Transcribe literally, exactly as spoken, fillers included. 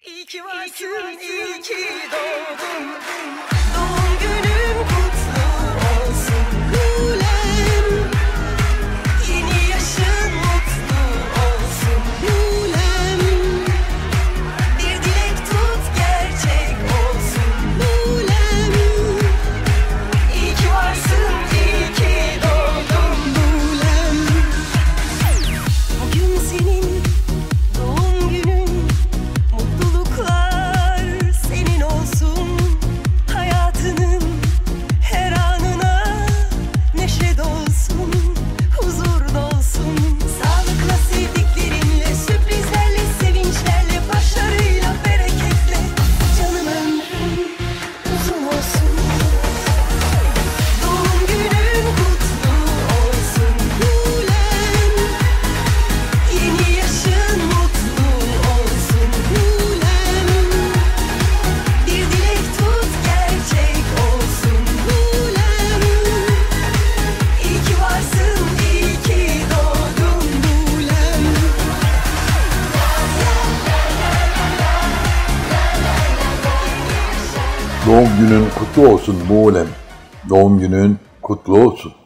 İyi ki varsın, iyi ki doğdun. Doğum günün kutlu olsun Gülüm. Yeni yaşın mutlu olsun Gülüm. Bir dilek tut gerçek olsun Gülüm. İyi ki varsın, iyi ki doğdun Gülüm. Bugün senin doğum günün. Mutluluklar senin olsun. Hayatının her anına neşe dolsun, huzur dolsun. Sağlıkla, sevdiklerinle, sürprizlerle, sevinçlerle, başarıyla, bereketle. Canım ömrün uzun olsun. Doğum günün kutlu olsun Gülüm. Yeni yaşın mutlu olsun Gülüm. Bir dilek tut gerçek olsun Gülüm. İyi ki varsın, iyi ki doğdun Gülüm. Doğum günün kutlu olsun Muğlem. Doğum günün kutlu olsun.